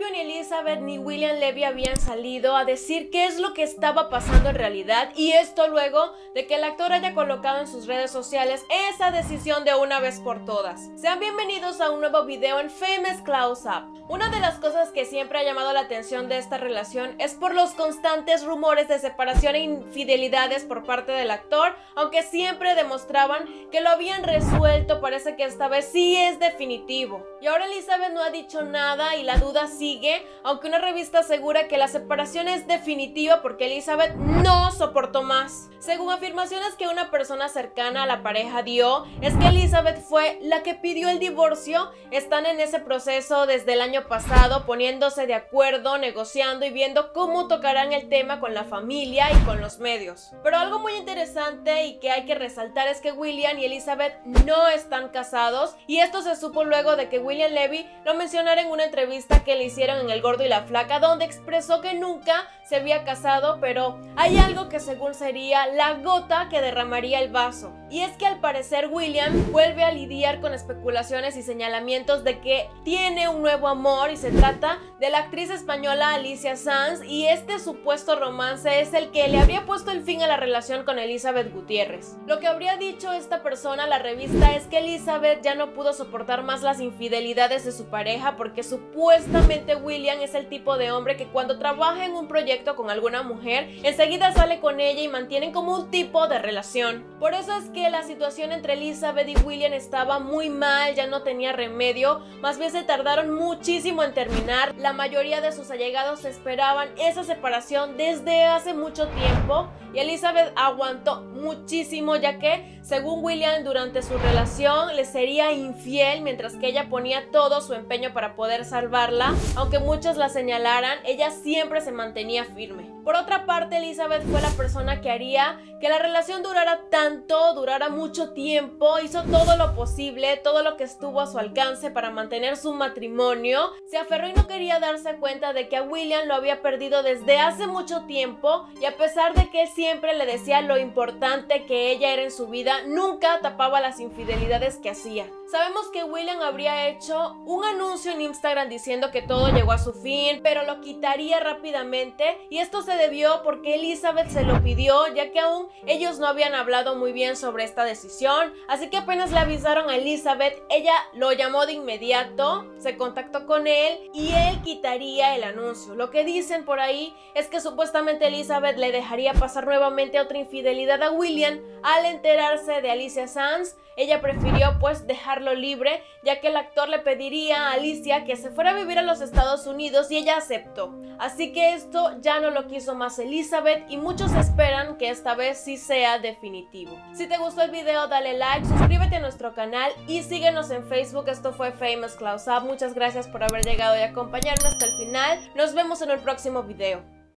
principio ni Elizabeth ni William Levy habían salido a decir qué es lo que estaba pasando en realidad, y esto luego de que el actor haya colocado en sus redes sociales esa decisión de una vez por todas. Sean bienvenidos a un nuevo video en Famous Close Up. Una de las cosas que siempre ha llamado la atención de esta relación es por los constantes rumores de separación e infidelidades por parte del actor, aunque siempre demostraban que lo habían resuelto. Parece que esta vez sí es definitivo. Y ahora Elizabeth no ha dicho nada y la duda sigue, aunque una revista asegura que la separación es definitiva porque Elizabeth no soportó más. Según afirmaciones que una persona cercana a la pareja dio, es que Elizabeth fue la que pidió el divorcio. Están en ese proceso desde el año pasado, poniéndose de acuerdo, negociando y viendo cómo tocarán el tema con la familia y con los medios. Pero algo muy interesante y que hay que resaltar es que William y Elizabeth no están casados, y esto se supo luego de que William Levy lo mencionara en una entrevista que le hicieron en El Gordo y la Flaca, donde expresó que nunca se había casado, pero hay algo que según sería la gota que derramaría el vaso. Y es que al parecer William vuelve a lidiar con especulaciones y señalamientos de que tiene un nuevo amor, y se trata de la actriz española Alicia Sanz, y este supuesto romance es el que le habría puesto el fin a la relación con Elizabeth Gutiérrez. Lo que habría dicho esta persona a la revista es que Elizabeth ya no pudo soportar más las infidelidades de su pareja, porque supuestamente William es el tipo de hombre que cuando trabaja en un proyecto con alguna mujer, enseguida sale con ella y mantienen como un tipo de relación. Por eso es que la situación entre Elizabeth y William estaba muy mal, ya no tenía remedio, más bien se tardaron muchísimo en terminar. La mayoría de sus allegados esperaban esa separación desde hace mucho tiempo, y Elizabeth aguantó muchísimo, ya que según William durante su relación le sería infiel, mientras que ella ponía todo su empeño para poder salvarla. Aunque muchos la señalaran, ella siempre se mantenía firme. Por otra parte, Elizabeth fue la persona que haría que la relación durara tanto, durara mucho tiempo. Hizo todo lo posible, todo lo que estuvo a su alcance para mantener su matrimonio. Se aferró y no quería darse cuenta de que a William lo había perdido desde hace mucho tiempo, y a pesar de que él siempre le decía lo importante que ella era en su vida, nunca tapaba las infidelidades que hacía. Sabemos que William habría hecho un anuncio en Instagram diciendo que todo llegó a su fin, pero lo quitaría rápidamente, y esto se debió porque Elizabeth se lo pidió, ya que aún ellos no habían hablado muy bien sobre esta decisión. Así que apenas le avisaron a Elizabeth, ella lo llamó de inmediato, se contactó con él y él quitaría el anuncio. Lo que dicen por ahí es que supuestamente Elizabeth le dejaría pasar nuevamente otra infidelidad a William al enterarse de Alicia Sanz. Ella prefirió pues dejarlo libre, ya que el actor le pediría a Alicia que se fuera a vivir a los Estados Unidos y ella aceptó. Así que esto ya no lo quiso más Elizabeth, y muchos esperan que esta vez sí sea definitivo. Si te gustó el video, dale like, suscríbete a nuestro canal y síguenos en Facebook. Esto fue Famous Close Up. Muchas gracias por haber llegado y acompañarme hasta el final. Nos vemos en el próximo video.